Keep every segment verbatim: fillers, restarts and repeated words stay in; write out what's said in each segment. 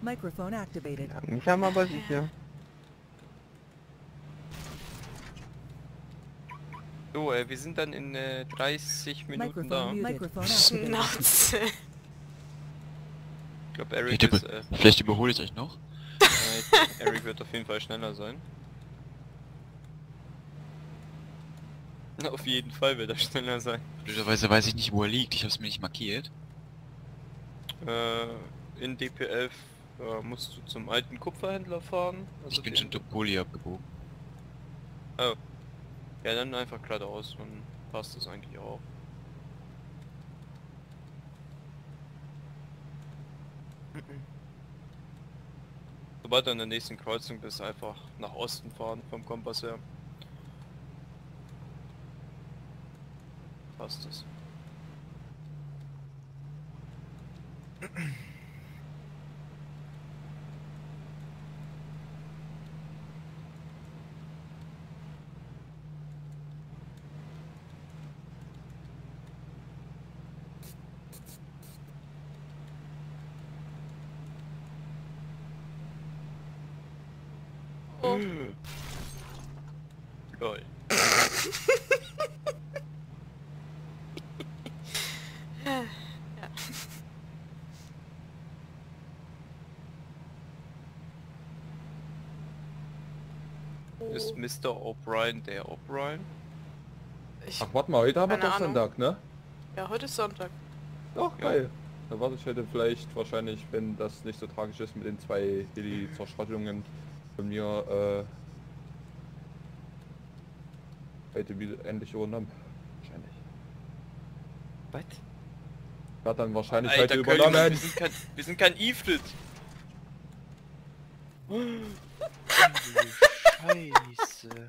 Microphone activated. Langsam aber sicher. So, äh, wir sind dann in äh, dreißig Minuten Microphone da. muted. Microphone activated. Schnauze. Ich glaube, Eric Vielleicht, ist... über Äh, vielleicht überhole ich euch noch. äh, Eric wird auf jeden Fall schneller sein. Na, auf jeden Fall wird er schneller sein. Blöderweise weiß ich nicht, wo er liegt. Ich habe es mir nicht markiert. Äh, in D P elf äh, musst du zum alten Kupferhändler fahren. Also Ich bin den- schon durch Poli abgebogen. Oh. Ja, dann einfach geradeaus, dann passt das eigentlich auch. Sobald du an der nächsten Kreuzung bist, einfach nach Osten fahren vom Kompass her. Passt es. Oh. Lol. Ja. Ist Mister O'Brien der O'Brien? Ich, Ach, warte mal, heute haben wir Keine doch Ahnung. Sonntag, ne? ja, heute ist Sonntag. Doch, Ja. geil. Da warte ich heute vielleicht wahrscheinlich, wenn das nicht so tragisch ist mit den zwei Heli-Zerschrottungen von mir, äh, heute wieder endlich übernommen. Wahrscheinlich. Was? Wird dann wahrscheinlich Alter, heute Curly, wir übernommen. sind kein, wir sind kein Ifrit. Scheiße.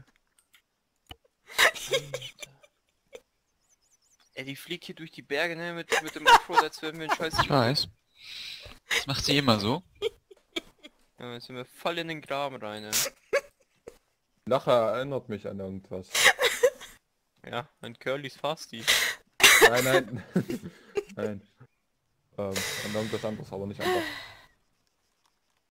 Ey, die fliegt hier durch die Berge, ne, mit, mit dem Offroad, als wären wir ein scheiß Ich weiß. Das macht sie immer so. Ja, jetzt sind wir voll in den Graben rein, ne? Nachher erinnert mich an irgendwas. Ja, an Curlys Fasti. Nein, nein. Nein. Ähm, an irgendwas anderes, aber nicht einfach.